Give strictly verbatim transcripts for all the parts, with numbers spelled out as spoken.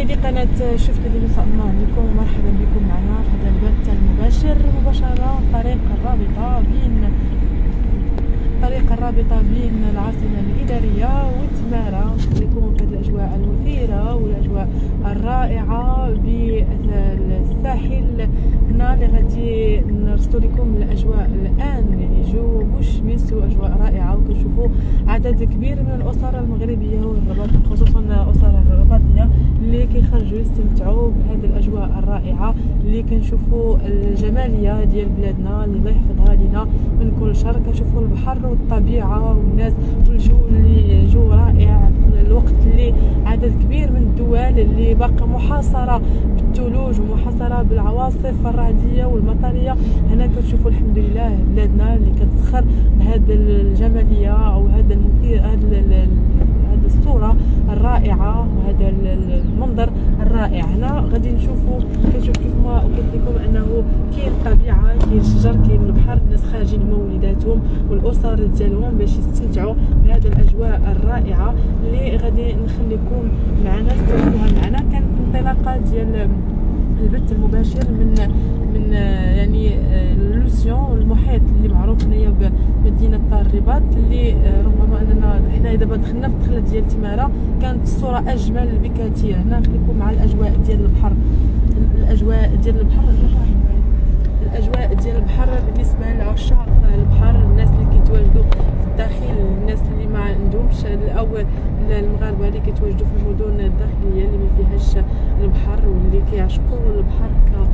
مشاهدي قناة شوف تلفزيون صالون عليكم، مرحبا بكم معنا في هذا البث المباشر مباشرة طريق الرابطة بين طريق الرابطة بين العاصمة الإدارية وتمارا. نكون في هذه الأجواء المثيرة والأجواء الرائعة بالساحل هنا اللي غادي نرصدوا لكم الأجواء الآن. يعني جو مشمس وأجواء رائعة، وكنشوفوا عدد كبير من الأسر المغربية والرباط، خصوصا الأسر الرباطية اللي كيخرجوا يستمتعوا بهذه الأجواء الرائعة اللي كنشوفوا الجمالية ديال بلادنا اللي الله يحفظها لنا من كل شر. كنشوفوا البحر والطبيعة والناس والجو اللي جو رائع في الوقت اللي عدد كبير من الدول اللي باقا محاصرة بالثلوج ومحاصرة بالعواصف الرعدية والمطرية، هنا كنشوفوا الحمد لله بلادنا اللي كتزخر بهذه الجمالية او هذا المثير، هذا هذه الصورة الرائعة وهذا المنظر الرائع. هنا غادي نشوفوا كنشوف كيف ما قلت لكم انه كاين الطبيعة، كاين الشجر، كاين البحر، الناس خارجين هما وليداتهم والاسر ديالهم باش يستمتعوا بهذه الاجواء الرائعة اللي غادي نخليكم معنا تشوفوها معنا. كانت انطلاقة ديال البث المباشر من من يعني لوسيون المحيط اللي معروف هنايا بمدينه الرباط، اللي ربما اننا حنا دابا دخلنا في الدخله ديال تمارا كانت الصوره اجمل بكثير. هنا نخليكم مع الاجواء ديال البحر، الاجواء ديال البحر الاجواء ديال البحر بالنسبه لعشاق البحر، الناس اللي كيتواجدوا في الداخل، الناس اللي ما عندهمش الاول المغاربه اللي كيتواجدوا في المدن الداخليه اللي ما فيهاش البحر واللي كيعشقوا البحر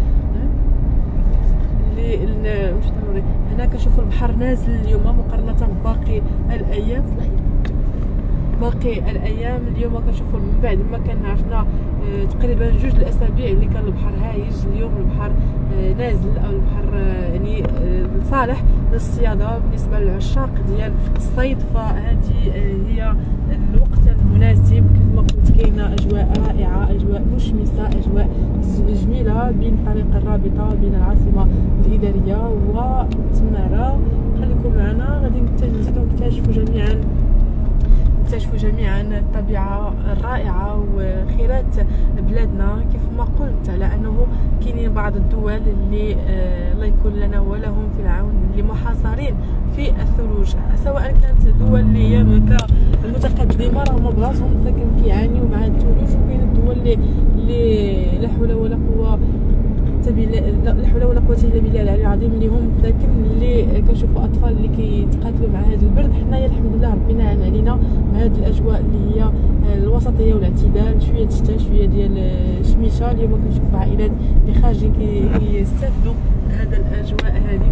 اللي مش ضروري. هنا كنشوفوا البحر نازل اليوم مقارنه بباقي الايام باقي الايام اليوم كنشوفوا من بعد ما كان عرفنا اه تقريبا جوج الاسابيع اللي كان البحر هايج، اليوم البحر اه نازل او البحر اه يعني اه صالح للصياده بالنسبه للعشاق ديال الصيد. فهذه اه هي الوقت المناسب. كما ما قلت كاينه اجواء رائعه، اجواء مشمسه، اجواء جميله بين طريق الرابطه بين العاصمه الاداريه وتمارا. خليكم معنا غادي نكتشفوا جميعا نكتشفوا جميعا الطبيعه الرائعه وخيرات بلادنا. كيف ما قلت على انه كاينين بعض الدول اللي آه الله يكون لنا ولهم في العون اللي محاصرين في الثلوج، سواء كانت دول اللي هي متقدمه رغم براسهم لكن كيعانيوا مع الثلوج، وكاين الدول اللي اللي لا حول ولا قوه لا حول ولا قوه الا بالله العلي العظيم، اللي هم ساكن اللي كنشوفوا اطفال اللي كيتقاتلوا مع هذا البرد. حنايا الحمد لله ربنا عان علينا بهذه الاجواء اللي هي الوسطيه والاعتدال، شويه شتا شويه ديال الشميشه. اليوم كنشوفوا عائلات اللي خارجين كيستافدوا من هذا الاجواء هذه،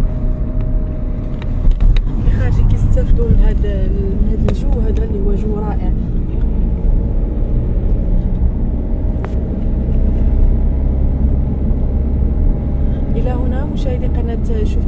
اللي خارجين كيستافدوا من هذا من هذا الجو هذا اللي هو جو رائع. إلى هنا مشاهدي قناة شوف